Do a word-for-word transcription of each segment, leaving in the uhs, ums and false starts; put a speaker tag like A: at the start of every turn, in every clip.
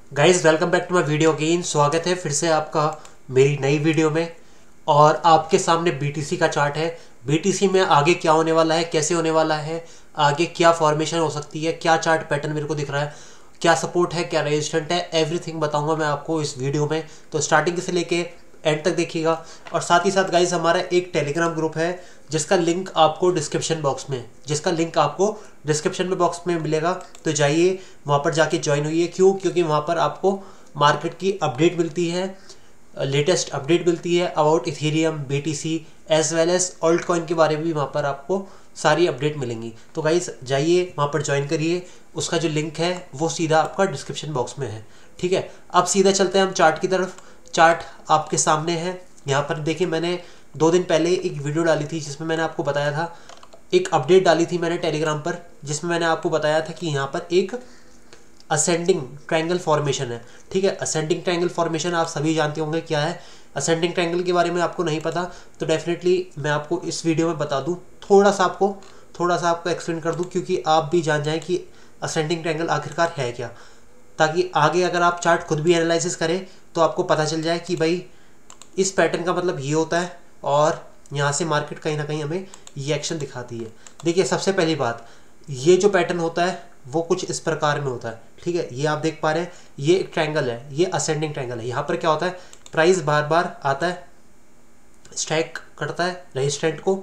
A: Guys welcome back to my video again. स्वागत है फिर से आपका मेरी नई वीडियो में। और आपके सामने बीटीसी का चार्ट है। बीटीसी में आगे क्या होने वाला है, कैसे होने वाला है, आगे क्या फॉर्मेशन हो सकती है, क्या चार्ट पैटर्न मेरे को दिख रहा है, क्या सपोर्ट है, क्या रेजिस्टेंट है, एवरीथिंग बताऊंगा मैं आपको इस वीडियो में। तो स्टार्टिंग से लेके एंड तक देखिएगा। और साथ ही साथ गाइज हमारा एक टेलीग्राम ग्रुप है जिसका लिंक आपको डिस्क्रिप्शन बॉक्स में जिसका लिंक आपको डिस्क्रिप्शन में बॉक्स में मिलेगा। तो जाइए वहाँ पर जाके ज्वाइन हुई है। क्यों? क्योंकि वहाँ पर आपको मार्केट की अपडेट मिलती है, लेटेस्ट अपडेट मिलती है about Ethereum, BTC as well as alt coin के बारे में भी वहाँ पर आपको सारी अपडेट मिलेंगी। तो गाइज जाइए वहाँ पर ज्वाइन करिए। उसका जो लिंक है वो सीधा आपका डिस्क्रिप्शन बॉक्स में है। ठीक है, अब सीधा चलते हैं हम चार्ट की तरफ। चार्ट आपके सामने है। यहाँ पर देखिए, मैंने दो दिन पहले एक वीडियो डाली थी जिसमें मैंने आपको बताया था, एक अपडेट डाली थी मैंने टेलीग्राम पर, जिसमें मैंने आपको बताया था कि यहाँ पर एक असेंडिंग ट्रायंगल फॉर्मेशन है। ठीक है, असेंडिंग ट्रायंगल फॉर्मेशन आप सभी जानते होंगे क्या है। असेंडिंग ट्रायंगल के बारे में आपको नहीं पता तो डेफिनेटली मैं आपको इस वीडियो में बता दूँ, थोड़ा सा आपको थोड़ा सा आपको एक्सप्लेन कर दूँ, क्योंकि आप भी जान जाएँ कि असेंडिंग ट्रायंगल आखिरकार है क्या, ताकि आगे अगर आप चार्ट खुद भी एनालिसिस करें तो आपको पता चल जाए कि भाई इस पैटर्न का मतलब ये होता है और यहाँ से मार्केट कहीं ना कहीं हमें ये एक्शन दिखाती है। देखिए, सबसे पहली बात, ये जो पैटर्न होता है वो कुछ इस प्रकार में होता है। ठीक है, ये आप देख पा रहे हैं, ये एक ट्रायंगल है, ये असेंडिंग ट्रायंगल है। यहाँ पर क्या होता है, प्राइस बार बार आता है, स्ट्राइक करता है रेजिस्टेंट को,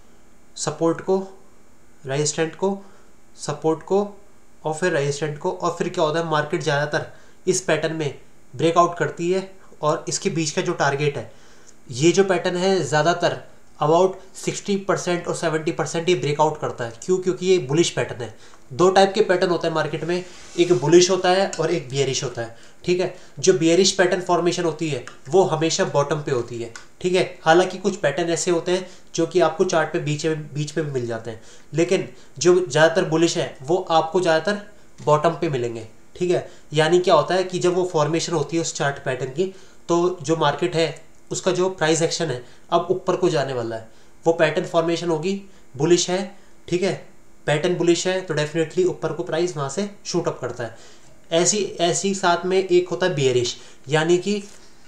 A: सपोर्ट को, रेजिस्टेंट को, सपोर्ट को और फिर रेजिस्टेंट को, और फिर क्या होता है, मार्केट ज़्यादातर इस पैटर्न में ब्रेकआउट करती है और इसके बीच का जो टारगेट है, ये जो पैटर्न है ज़्यादातर अबाउट सिक्सटी परसेंट और सेवेंटी परसेंट ये ब्रेकआउट करता है। क्यों? क्योंकि ये बुलिश पैटर्न है। दो टाइप के पैटर्न होता है मार्केट में, एक बुलिश होता है और एक बियरिश होता है। ठीक है, जो बियरिश पैटर्न फॉर्मेशन होती है वो हमेशा बॉटम पे होती है। ठीक है, हालांकि कुछ पैटर्न ऐसे होते हैं जो कि आपको चार्ट पे बीच में बीच में भी मिल जाते हैं, लेकिन जो ज़्यादातर बुलिश है वो आपको ज़्यादातर बॉटम पे मिलेंगे। ठीक है, यानी क्या होता है कि जब वो फॉर्मेशन होती है उस चार्ट पैटर्न की, तो जो मार्केट है उसका जो प्राइस एक्शन है अब ऊपर को जाने वाला है, वो पैटर्न फॉर्मेशन होगी, बुलिश है। ठीक है, पैटर्न बुलिश है तो डेफिनेटली ऊपर को प्राइस वहाँ से शूट अप करता है। ऐसी ऐसी साथ में एक होता है बियरिश, यानी कि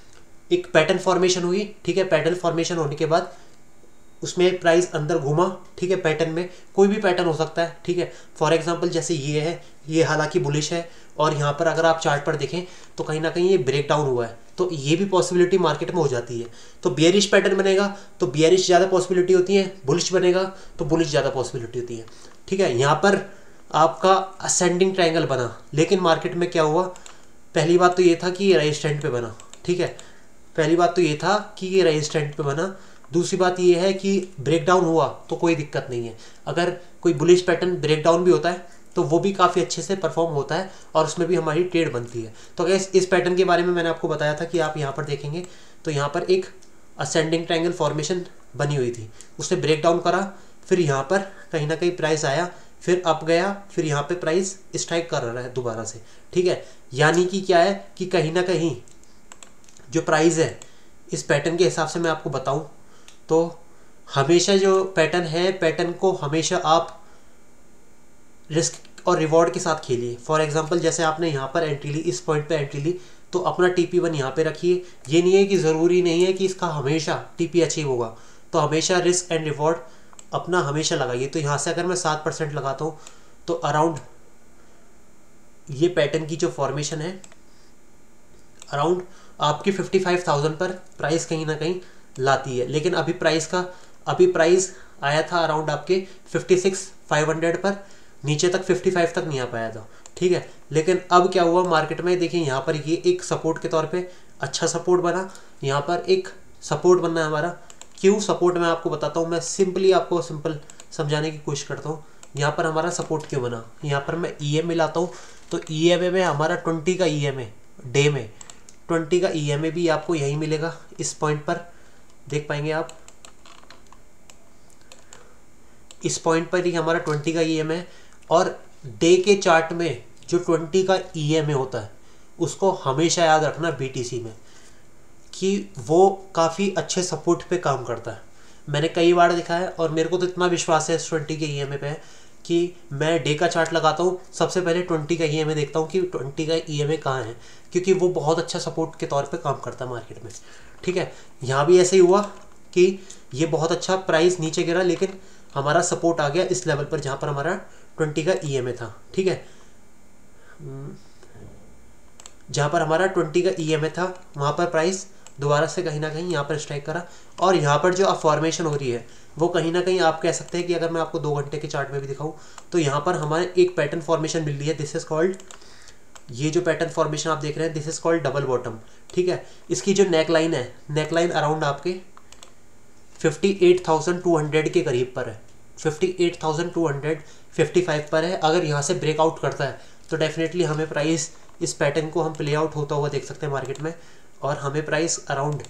A: एक पैटर्न फॉर्मेशन हुई। ठीक है, पैटर्न फॉर्मेशन होने के बाद उसमें प्राइस अंदर घूमा। ठीक है, पैटर्न में कोई भी पैटर्न हो सकता है। ठीक है, फॉर एग्जांपल जैसे ये है, ये हालांकि बुलिश है और यहाँ पर अगर आप चार्ट पर देखें तो कहीं ना कहीं ये ब्रेक डाउन हुआ है, तो ये भी पॉसिबिलिटी मार्केट में हो जाती है। तो बियरिश पैटर्न बनेगा तो बियरिश ज़्यादा पॉसिबिलिटी होती है, बुलिश बनेगा तो बुलिश ज़्यादा पॉसिबिलिटी होती है। ठीक है, यहाँ पर आपका असेंडिंग ट्रायंगल बना, लेकिन मार्केट में क्या हुआ, पहली बात तो ये था कि ये रेजिस्टेंट पे बना। ठीक है, पहली बात तो ये था कि ये रेजिस्टेंट पे बना। दूसरी बात ये है कि ब्रेक डाउन हुआ तो कोई दिक्कत नहीं है। अगर कोई बुलिश पैटर्न ब्रेक डाउन भी होता है तो वो भी काफ़ी अच्छे से परफॉर्म होता है और उसमें भी हमारी ट्रेड बनती है। तो अगर इस पैटर्न के बारे में मैंने आपको बताया था कि आप यहाँ पर देखेंगे तो यहाँ पर एक असेंडिंग ट्रायंगल फॉर्मेशन बनी हुई थी, उसने ब्रेक डाउन करा, फिर यहाँ पर कहीं ना कहीं प्राइस आया, फिर अप गया, फिर यहाँ पे प्राइस स्ट्राइक कर रहा है दोबारा से। ठीक है, यानी कि क्या है कि कहीं ना कहीं जो प्राइस है इस पैटर्न के हिसाब से मैं आपको बताऊं तो हमेशा जो पैटर्न है, पैटर्न को हमेशा आप रिस्क और रिवॉर्ड के साथ खेलिए। फॉर एग्जांपल जैसे आपने यहाँ पर एंट्री ली, इस पॉइंट पे एंट्री ली, तो अपना टी पी वन यहाँ पे रखिए। ये नहीं है कि ज़रूरी नहीं है कि इसका हमेशा टी पी अचीव होगा, तो हमेशा रिस्क एंड रिवॉर्ड अपना हमेशा लगाइए। तो यहाँ से अगर मैं सात परसेंट लगाता हूँ तो अराउंड ये पैटर्न की जो फॉर्मेशन है, अराउंड आपकी फिफ्टी फाइव थाउजेंड पर प्राइस कहीं ना कहीं लाती है। लेकिन अभी प्राइस का अभी प्राइस आया था अराउंड आपके फिफ्टी सिक्स फाइव हंड्रेड पर, नीचे तक फिफ्टी फाइव तक नहीं आ पाया था। ठीक है, लेकिन अब क्या हुआ मार्केट में, देखिए यहाँ पर ये एक सपोर्ट के तौर पे अच्छा सपोर्ट बना। यहाँ पर एक सपोर्ट बनना है हमारा। क्यों सपोर्ट मैं आपको बताता हूँ, मैं सिंपली आपको सिंपल समझाने की कोशिश करता हूँ। यहाँ पर हमारा सपोर्ट क्यों बना, यहाँ पर मैं ई एम ए लाता हूँ तो ई एम ए में हमारा ट्वेंटी का ई एम ए डे में ट्वेंटी का ई एम ए भी आपको यही मिलेगा। इस पॉइंट पर देख पाएंगे आप, इस पॉइंट पर ही हमारा ट्वेंटी का ई एम ए, और डे के चार्ट में जो ट्वेंटी का ई एम ए होता है उसको हमेशा याद रखना बीटीसी में कि वो काफ़ी अच्छे सपोर्ट पे काम करता है। मैंने कई बार दिखा है और मेरे को तो इतना विश्वास है इस ट्वेंटी के ई एम ए पे कि मैं डे का चार्ट लगाता हूँ, सबसे पहले ट्वेंटी का ई एम ए देखता हूँ कि ट्वेंटी का ई एम ए कहाँ है, क्योंकि वो बहुत अच्छा सपोर्ट के तौर पे काम करता है मार्केट में। ठीक है, यहाँ भी ऐसे ही हुआ कि ये बहुत अच्छा प्राइस नीचे गिरा, लेकिन हमारा सपोर्ट आ गया इस लेवल पर जहाँ पर हमारा ट्वेंटी का ई एम ए था। ठीक है, जहाँ पर हमारा ट्वेंटी का ई एम ए था वहाँ पर प्राइस दोबारा से कहीं ना कहीं यहाँ पर स्ट्राइक करा, और यहाँ पर जो अब फॉर्मेशन हो रही है वो कहीं ना कहीं आप कह सकते हैं कि अगर मैं आपको दो घंटे के चार्ट में भी दिखाऊं तो यहाँ पर हमारे एक पैटर्न फॉर्मेशन मिल रही है। दिस इज कॉल्ड, ये जो पैटर्न फॉर्मेशन आप देख रहे हैं this is called double bottom. ठीक है, इसकी जो नेक लाइन है, नेक लाइन अराउंड आपके fifty eight thousand two hundred के करीब पर है, fifty eight thousand two hundred fifty five पर है। अगर यहाँ से ब्रेकआउट करता है तो डेफिनेटली हमें प्राइस, इस पैटर्न को हम प्ले आउट होता हुआ देख सकते हैं मार्केट में, और हमें price around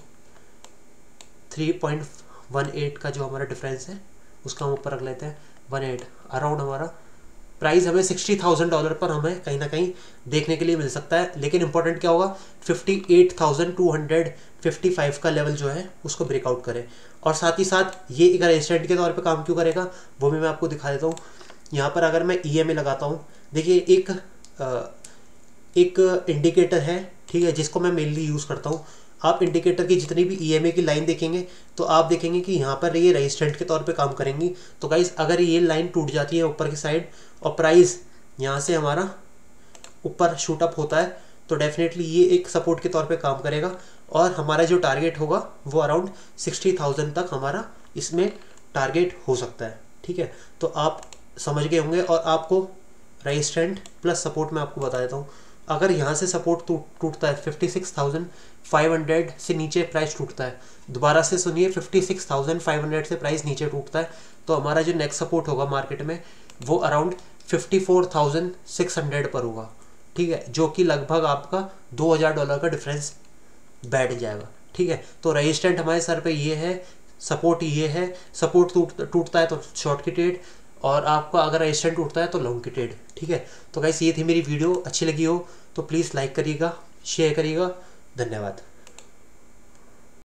A: three point one eight का जो हमारा डिफरेंस है उसका हम ऊपर रख लेते हैं, वन एट अराउंड हमारा प्राइस हमें सिक्सटी थाउजेंड डॉलर पर हमें कहीं ना कहीं देखने के लिए मिल सकता है। लेकिन इंपॉर्टेंट क्या होगा, fifty eight thousand two hundred fifty five का लेवल जो है उसको ब्रेकआउट करे, और साथ ही साथ ये एक रेजिस्टेंट के तौर पे काम क्यों करेगा वो भी मैं आपको दिखा देता हूँ। यहाँ पर अगर मैं ई एम ए लगाता हूँ, देखिए एक आ, एक इंडिकेटर है, ठीक है, जिसको मैं मेनली यूज़ करता हूँ। आप इंडिकेटर की जितनी भी ई एम ए की लाइन देखेंगे तो आप देखेंगे कि यहाँ पर ये रेजिस्टेंट के तौर पे काम करेंगी। तो गाइस अगर ये लाइन टूट जाती है ऊपर की साइड और प्राइस यहाँ से हमारा ऊपर शूट अप होता है तो डेफिनेटली ये एक सपोर्ट के तौर पे काम करेगा, और हमारा जो टारगेट होगा वो अराउंड सिक्सटी थाउजेंड तक हमारा इसमें टारगेट हो सकता है। ठीक है, तो आप समझ गए होंगे। और आपको रेजिस्टेंट प्लस सपोर्ट मैं आपको बता देता हूँ। अगर यहाँ से सपोर्ट टूटता है fifty six thousand five hundred से नीचे प्राइस टूटता है, दोबारा से सुनिए, fifty six thousand five hundred से प्राइस नीचे टूटता है तो हमारा जो नेक्स्ट सपोर्ट होगा मार्केट में वो around fifty four thousand six hundred पर होगा। ठीक है, जो कि लगभग आपका दो हज़ार डॉलर का डिफरेंस बैठ जाएगा। ठीक है, तो रेजिस्टेंट हमारे सर पे ये है, सपोर्ट ये है, सपोर्ट टूट टूटता है तो शॉर्ट की ट्रेड, और आपका अगर रेजिस्टेंट टूटता है तो लॉन्ग की ट्रेड। ठीक है, तो गाइस ये थी मेरी वीडियो, अच्छी लगी हो तो प्लीज़ लाइक करिएगा, शेयर करिएगा। धन्यवाद।